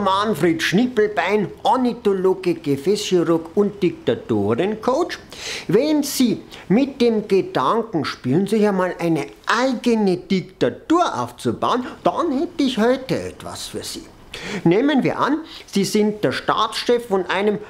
Manfred Schnippelbein, Ornithologe, Gefäßchirurg und Diktatorencoach. Wenn Sie mit dem Gedanken spielen, sich einmal eine eigene Diktatur aufzubauen, dann hätte ich heute etwas für Sie. Nehmen wir an, Sie sind der Staatschef von einem,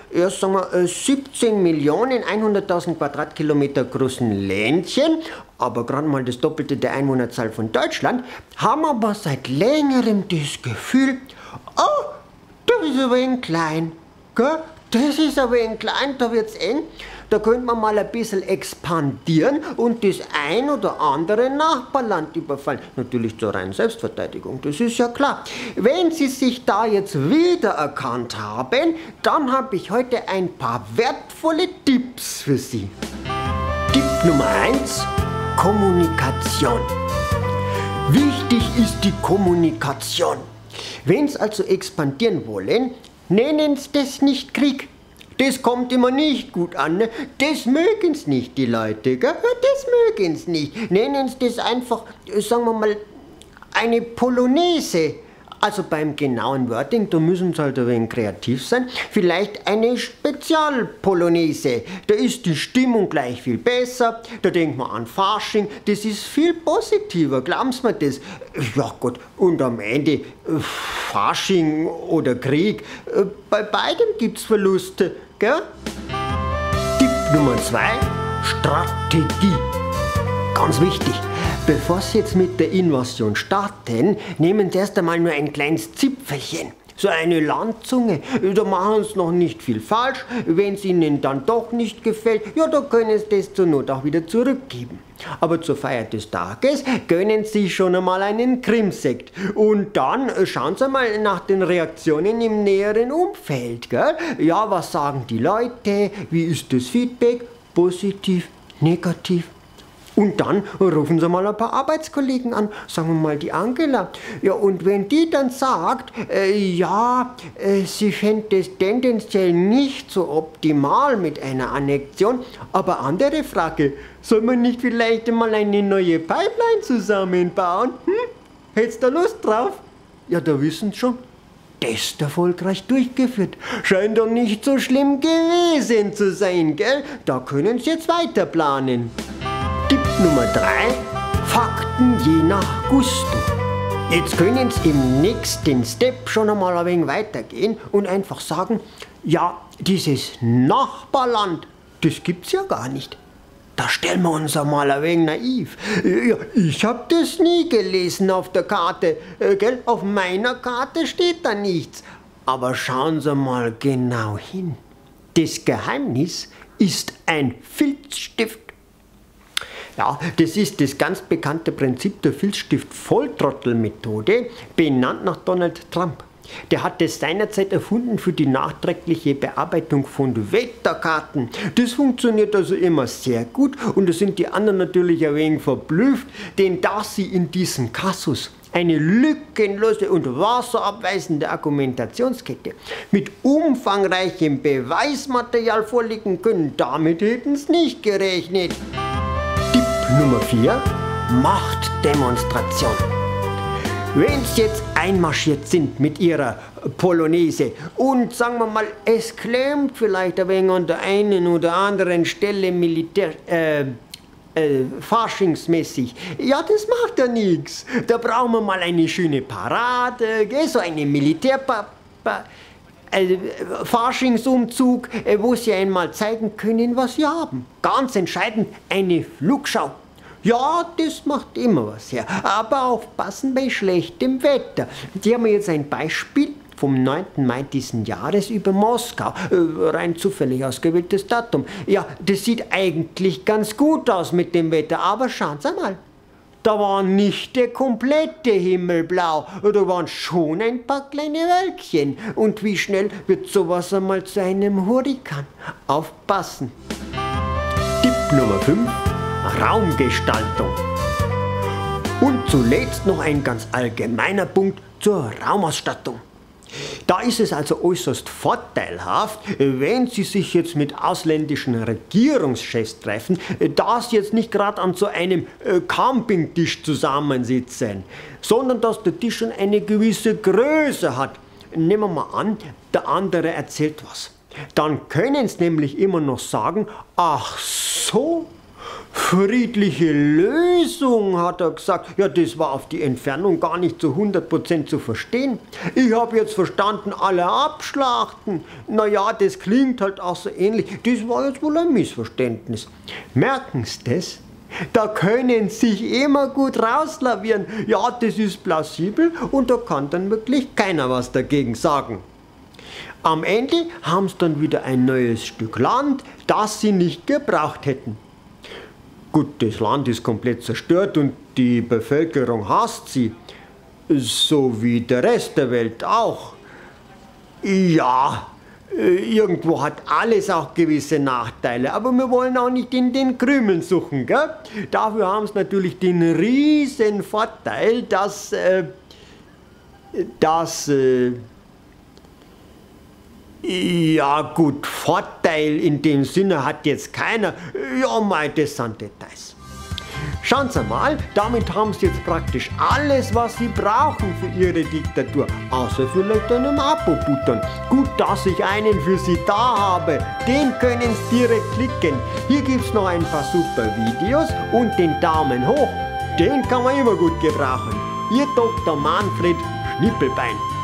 17.100.000 Quadratkilometer großen Ländchen, aber gerade mal das Doppelte der Einwohnerzahl von Deutschland, haben aber seit längerem das Gefühl, oh, das ist aber ein klein, gell? Das ist aber ein klein, da wird's eng. Da könnte man mal ein bisschen expandieren und das ein oder andere Nachbarland überfallen. Natürlich zur reinen Selbstverteidigung, das ist ja klar. Wenn Sie sich da jetzt wiedererkannt haben, dann habe ich heute ein paar wertvolle Tipps für Sie. Tipp Nummer 1: Kommunikation. Wichtig ist die Kommunikation. Wenn Sie also expandieren wollen, nennen Sie das nicht Krieg. Das kommt immer nicht gut an, ne? Das mögen's nicht, die Leute, gell? Das mögen's nicht. Nennen Sie das einfach, sagen wir mal, eine Polonaise. Also beim genauen Wording, da müssen Sie halt ein wenig kreativ sein. Vielleicht eine Spezialpolonaise. Da ist die Stimmung gleich viel besser. Da denkt man an Fasching. Das ist viel positiver, glauben Sie mir das? Ja Gott, und am Ende Fasching oder Krieg. Bei beidem gibt's Verluste, gell? Tipp Nummer 2: Strategie. Ganz wichtig. Bevor Sie jetzt mit der Invasion starten, nehmen Sie erst einmal nur ein kleines Zipfelchen. So eine Landzunge. Da machen Sie noch nicht viel falsch. Wenn es Ihnen dann doch nicht gefällt, ja, da können Sie das zur Not auch wieder zurückgeben. Aber zur Feier des Tages gönnen Sie schon einmal einen Krimsekt. Und dann schauen Sie mal nach den Reaktionen im näheren Umfeld. Gell? Ja, was sagen die Leute? Wie ist das Feedback? Positiv, negativ? Und dann rufen Sie mal ein paar Arbeitskollegen an, sagen wir mal die Angela. Ja, und wenn die dann sagt, sie fände es tendenziell nicht so optimal mit einer Annexion, aber andere Frage, soll man nicht vielleicht mal eine neue Pipeline zusammenbauen? Hättest du Lust drauf? Ja, da wissen Sie schon. Test erfolgreich durchgeführt. Scheint doch nicht so schlimm gewesen zu sein, gell? Da können Sie jetzt weiter planen. Tipp Nummer 3: Fakten je nach Gusto. Jetzt können Sie im nächsten Step schon einmal ein wenig weitergehen und einfach sagen, ja, dieses Nachbarland, das gibt's ja gar nicht. Da stellen wir uns einmal ein wenig naiv. Ja, ich habe das nie gelesen auf der Karte, gell? Auf meiner Karte steht da nichts. Aber schauen Sie mal genau hin. Das Geheimnis ist ein Filzstift. Ja, das ist das ganz bekannte Prinzip der Filzstift-Volltrottel-Methode, benannt nach Donald Trump. Der hat es seinerzeit erfunden für die nachträgliche Bearbeitung von Wetterkarten. Das funktioniert also immer sehr gut und da sind die anderen natürlich ein wenig verblüfft, denn da sie in diesem Kasus eine lückenlose und wasserabweisende Argumentationskette mit umfangreichem Beweismaterial vorlegen können, damit hätten sie nicht gerechnet. Tipp Nummer 4: Machtdemonstration. Wenn Sie jetzt einmarschiert sind mit Ihrer Polonaise und sagen wir mal, es klemmt vielleicht ein wenig an der einen oder anderen Stelle faschingsmäßig, ja, das macht ja nichts. Da brauchen wir mal eine schöne Parade, so eine Faschingsumzug, wo Sie einmal zeigen können, was Sie haben. Ganz entscheidend, eine Flugschau. Ja, das macht immer was her, aber aufpassen bei schlechtem Wetter. Die haben mir jetzt ein Beispiel vom 9. Mai diesen Jahres über Moskau, rein zufällig ausgewähltes Datum. Ja, das sieht eigentlich ganz gut aus mit dem Wetter, aber schauen Sie mal. Da war nicht der komplette Himmel blau, da waren schon ein paar kleine Wölkchen. Und wie schnell wird sowas einmal zu einem Hurrikan? Aufpassen. Tipp Nummer 5: Raumgestaltung. Und zuletzt noch ein ganz allgemeiner Punkt zur Raumausstattung. Da ist es also äußerst vorteilhaft, wenn Sie sich jetzt mit ausländischen Regierungschefs treffen, dass Sie jetzt nicht gerade an so einem Campingtisch zusammensitzen, sondern dass der Tisch schon eine gewisse Größe hat. nehmen wir mal an, der andere erzählt was. Dann können sie nämlich immer noch sagen, ach so, friedliche Lösung, hat er gesagt. Ja, das war auf die Entfernung gar nicht zu 100% zu verstehen. Ich habe jetzt verstanden, alle abschlachten. Naja, das klingt halt auch so ähnlich. Das war jetzt wohl ein Missverständnis. Merken Sie das? Da können Sie sich immer gut rauslavieren. Ja, das ist plausibel und da kann dann wirklich keiner was dagegen sagen. Am Ende haben sie dann wieder ein neues Stück Land, das sie nicht gebraucht hätten. Gut, das Land ist komplett zerstört und die Bevölkerung hasst sie, so wie der Rest der Welt auch. Ja, irgendwo hat alles auch gewisse Nachteile, aber wir wollen auch nicht in den Krümeln suchen, gell? Dafür haben sie natürlich den riesen Vorteil, ja gut, Vorteil in dem Sinne hat jetzt keiner. Ja, mei, das sind Details. Schauen Sie mal, damit haben Sie jetzt praktisch alles, was Sie brauchen für Ihre Diktatur. Außer vielleicht einem Abo-Button. Gut, dass ich einen für Sie da habe. Den können Sie direkt klicken. Hier gibt es noch ein paar super Videos und den Daumen hoch. Den kann man immer gut gebrauchen. Ihr Dr. Manfred Schnippelbein.